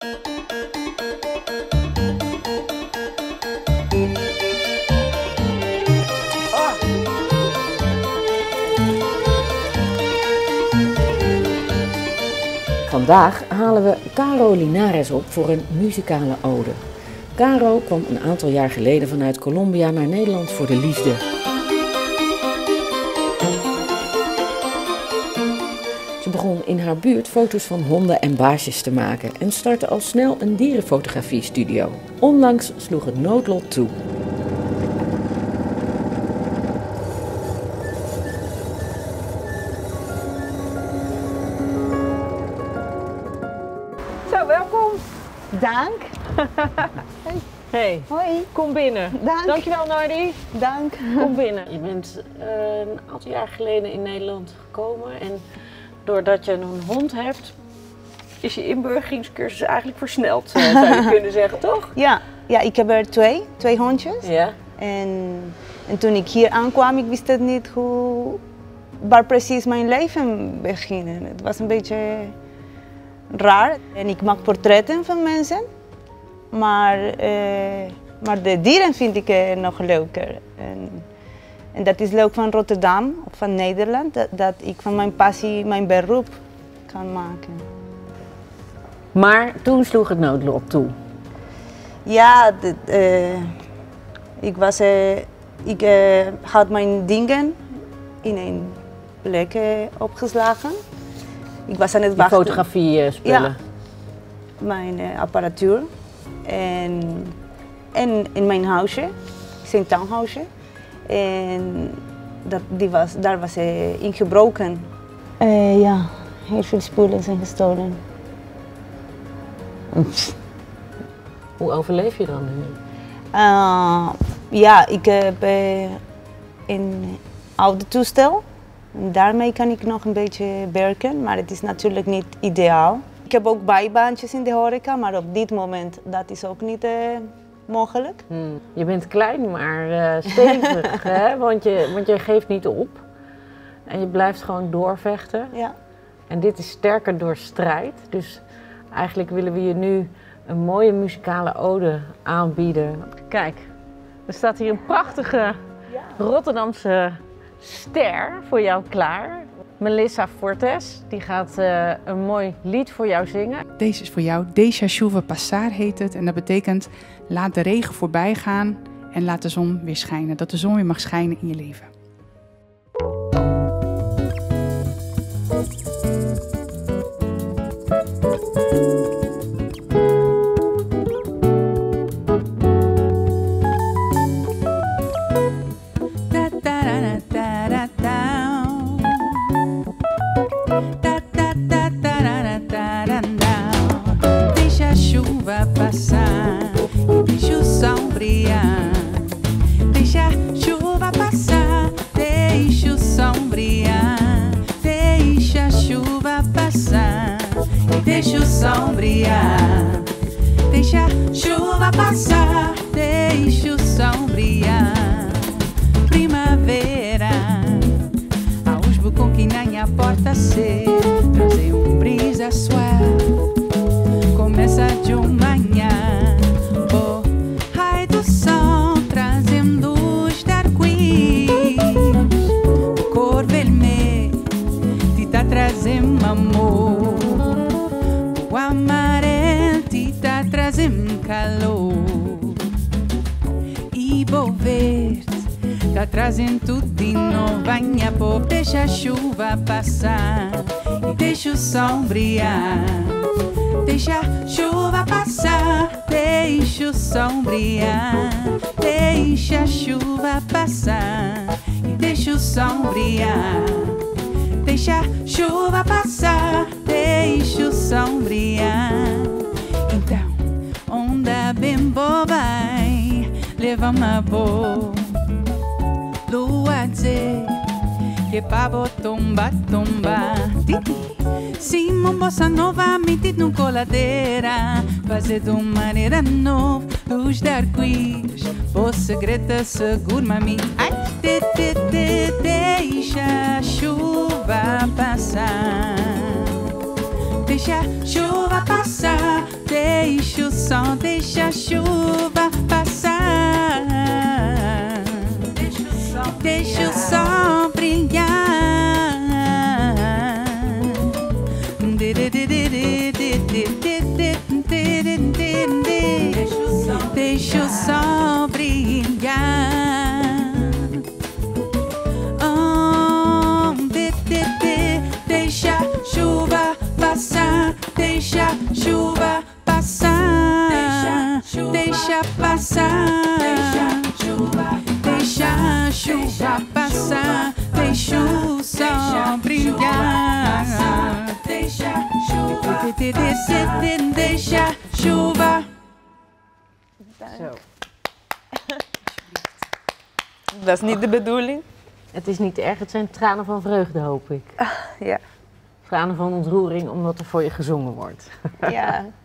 Vandaag halen we Caro Linares op voor een muzikale ode. Caro kwam een aantal jaar geleden vanuit Colombia naar Nederland voor de liefde. Ze begon in haar buurt foto's van honden en baasjes te maken en startte al snel een dierenfotografie-studio. Onlangs sloeg het noodlot toe. Zo, welkom. Dank. Hey, Hoi. kom binnen. Dank. Dankjewel, Nardi. Dank. Kom binnen. Je bent een aantal jaar geleden in Nederland gekomen en doordat je een hond hebt, is je inburgeringscursus eigenlijk versneld, zou je kunnen zeggen, toch? Ja, ik heb er twee hondjes. Ja. En toen ik hier aankwam, ik wist het niet waar precies mijn leven beginnen. Het was een beetje raar. En ik maak portretten van mensen, maar de dieren vind ik nog leuker. En dat is leuk van Rotterdam, van Nederland, dat ik van mijn passie mijn beroep kan maken. Maar toen sloeg het noodlot toe. Ja, ik had mijn dingen in een plek opgeslagen. Ik was aan het wachten. Fotografie spullen. Ja, mijn apparatuur. En in mijn huisje, zijn tuinhuisje. En daar was ingebroken. Ja, heel veel spullen zijn gestolen. Hoe overleef je dan nu? Ja, ik heb een oude toestel. En daarmee kan ik nog een beetje werken, maar het is natuurlijk niet ideaal. Ik heb ook bijbaantjes in de horeca, maar op dit moment dat is ook niet mogelijk. Je bent klein, maar stevig, hè? Want je geeft niet op. En je blijft gewoon doorvechten. Ja. En dit is sterker door strijd. Dus eigenlijk willen we je nu een mooie muzikale ode aanbieden. Kijk, er staat hier een prachtige Rotterdamse ster voor jou klaar. Melissa Fortes, die gaat een mooi lied voor jou zingen. Deze is voor jou. Deixa chuva passar heet het. En dat betekent laat de regen voorbij gaan en laat de zon weer schijnen. Dat de zon weer mag schijnen in je leven. Deixa a chuva passar e deixa o sol brilhar. Deixa a chuva passar, deixa o sol brilhar. Deixa a chuva passar e deixa o sol brilhar. Deixa a chuva passar, deixa o sol brilhar. Primavera, aos bucões na a porta se trazer brisa suave. Começa de manhã, oh, raio do sol trazendo os arco-íris. Cor vermelha te tá trazendo amor. O amarelo te tá trazendo calor. E o verde tá trazendo tudo de novo. Venha, povo, deixa a chuva passar e deixa o sol brilhar. Deixa a chuva passar, deixa o sol brilhar. Deixa a chuva passar e deixa o sol brilhar. Deixa a chuva passar, deixa o sol brilhar. Então, onda bem boa vai levar uma boa lua dizer que pavo tomba, tomba, titi. Sim, bossa nova, metido no coladeira. Fazer de uma maneira nova, luz de arco-íris. O segredo seguro-me a mim. Ai, deixa a chuva passar. Deixa a chuva passar. sol, deixa a chuva passar. Deixa o sol brilhar. Deixa o sol brilhar. Oh, deixa a chuva passar. Deixa a chuva passar. Deixa passar. Deixa a chuva passar. Deixa o sol brilhar. Deixa a chuva. Deixa a chuva. Zo. Dat is niet de bedoeling. Het is niet erg, het zijn tranen van vreugde, hoop ik. Ja. Tranen van ontroering omdat er voor je gezongen wordt. Ja.